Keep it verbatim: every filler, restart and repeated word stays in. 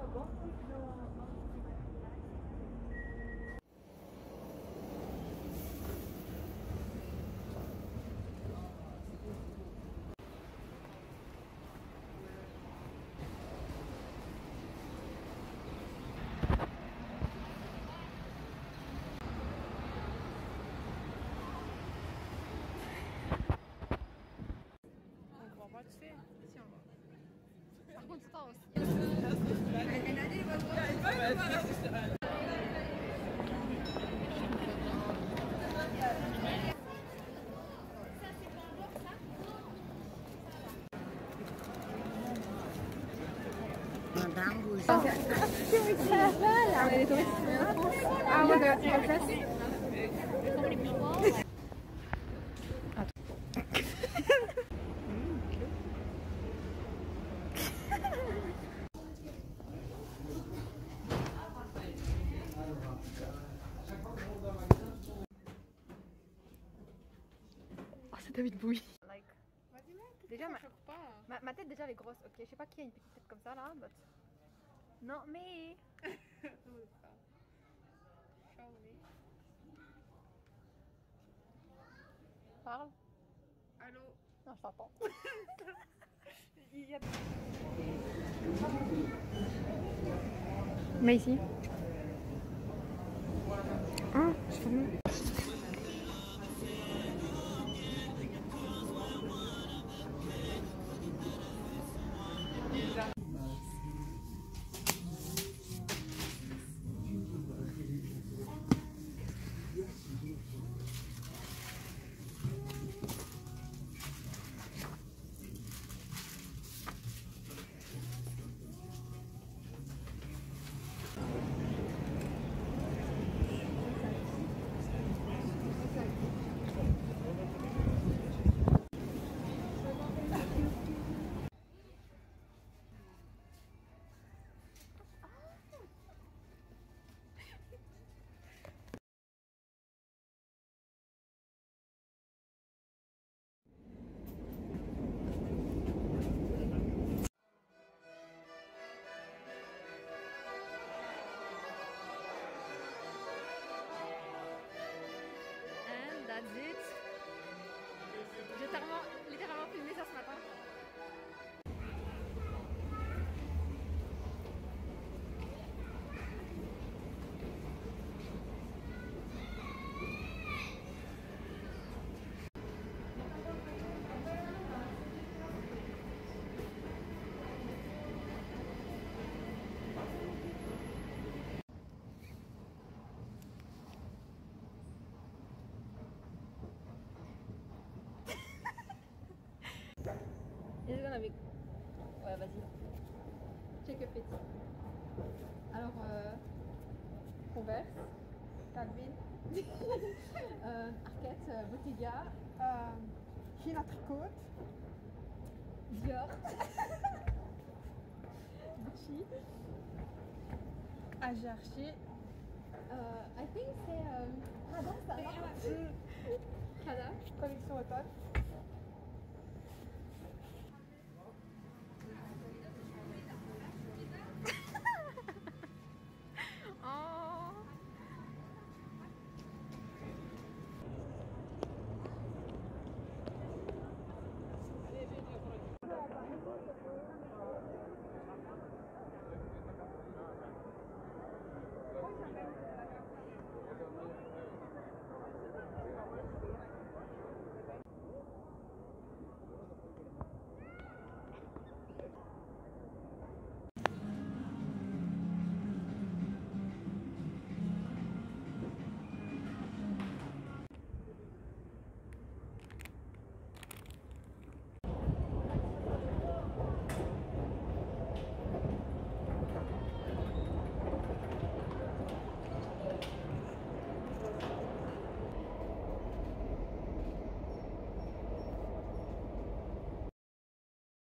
Tu sais, si on va. Par contre, c'est tard aussi. Ah ouais, de Oh, c'est David Bowie. like. Vas-y, mec. Déjà, ma... pas. Ma, ma tête déjà elle est grosse. Ok, je sais pas qui a une petite tête comme ça là, but not me. Show me. Parle. Allô. Non, je t'entends. Il y a... Mais ici. Ah, je fais... J'ai littéralement, littéralement filmé ça ce matin. Est-ce qu'on avait... Ouais, vas-y. Check your fit. Alors, euh... Converse, Calvin, euh, Arquette, euh, Bottega, euh, Fil à tricote, Dior, Gucci, Agerchi, euh, I think c'est... Euh... Prada, ça va. Prada, collection automne.